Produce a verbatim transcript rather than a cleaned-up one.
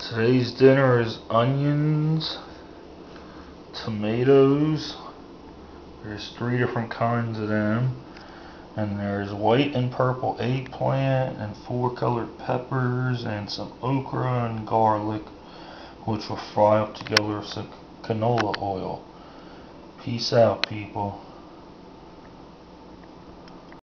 Today's dinner is onions, tomatoes, there's three different kinds of them, and there's white and purple eggplant and four colored peppers and some okra and garlic, which will fry up together with some canola oil. Peace out, people.